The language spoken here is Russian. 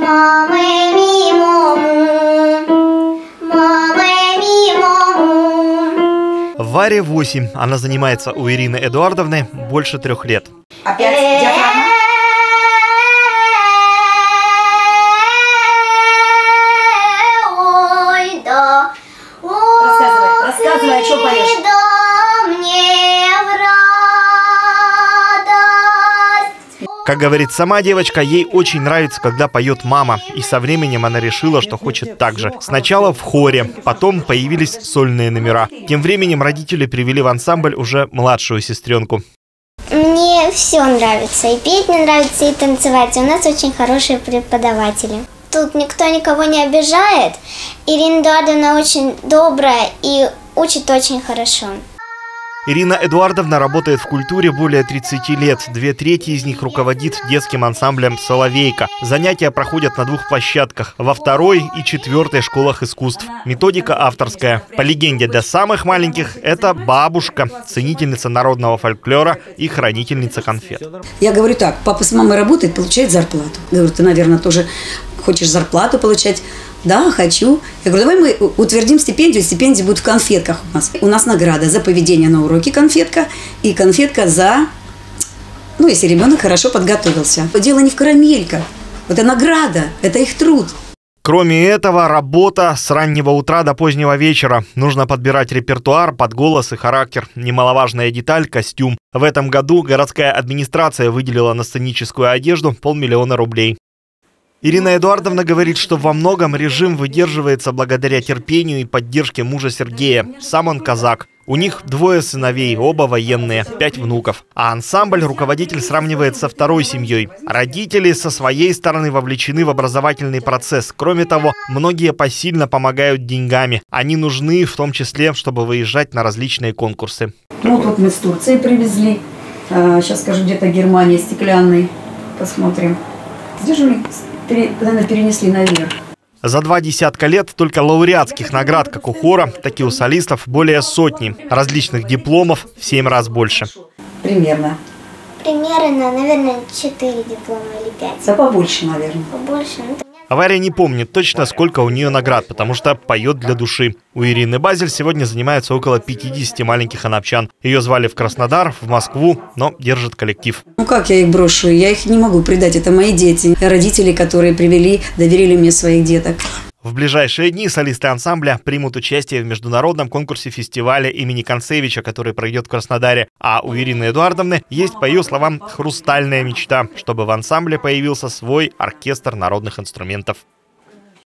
Варе 8. Она занимается у Ирины Эдуардовны больше 3 лет. Опять диафрагма. Рассказывай, о чем поешь. Как говорит сама девочка, ей очень нравится, когда поет мама. И со временем она решила, что хочет так же. Сначала в хоре, потом появились сольные номера. Тем временем родители привели в ансамбль уже младшую сестренку. Мне все нравится. И петь мне нравится, и танцевать. У нас очень хорошие преподаватели. Тут никто никого не обижает. Ирина Эдуардовна очень добрая и учит очень хорошо. Ирина Эдуардовна работает в культуре более 30 лет. 2/3 из них руководит детским ансамблем «Соловейка». Занятия проходят на 2 площадках – во 2-й и 4-й школах искусств. Методика авторская. По легенде, для самых маленьких – это бабушка, ценительница народного фольклора и хранительница конфет. Я говорю так: папа с мамой работает, получает зарплату. Я говорю: ты, наверное, тоже хочешь зарплату получать? Да, хочу. Я говорю: давай мы утвердим стипендию. Стипендия будет в конфетках у нас. У нас награда за поведение на уроке конфетка и конфетка за, если ребенок хорошо подготовился. Дело не в карамельках. Это награда, это их труд. Кроме этого, работа с раннего утра до позднего вечера. Нужно подбирать репертуар под голос и характер. Немаловажная деталь – костюм. В этом году городская администрация выделила на сценическую одежду 500 000 рублей. Ирина Эдуардовна говорит, что во многом режим выдерживается благодаря терпению и поддержке мужа Сергея. Сам он казак. У них 2 сыновей, оба военные, 5 внуков. А ансамбль руководитель сравнивает со 2-й семьей. Родители со своей стороны вовлечены в образовательный процесс. Кроме того, многие посильно помогают деньгами. Они нужны в том числе, чтобы выезжать на различные конкурсы. Ну, тут мы с Турции привезли. Сейчас скажу, где-то Германия, стеклянный. Посмотрим. Где же мы перенесли наверх? За 2 десятка лет только лауреатских наград как у хора, так и у солистов более 100. Различных дипломов в 7 раз больше. Примерно. Примерно, наверное, 4 диплома или 5. Да побольше, наверное. Побольше. Варя не помнит точно, сколько у нее наград, потому что поет для души. У Ирины Базель сегодня занимаются около 50 маленьких анапчан. Ее звали в Краснодар, в Москву, но держит коллектив. Ну как я их брошу? Я их не могу предать. Это мои дети. Родители, которые доверили мне своих деток. В ближайшие дни солисты ансамбля примут участие в международном конкурсе фестиваля имени Концевича, который пройдет в Краснодаре. А у Ирины Эдуардовны есть, по ее словам, хрустальная мечта, чтобы в ансамбле появился свой оркестр народных инструментов.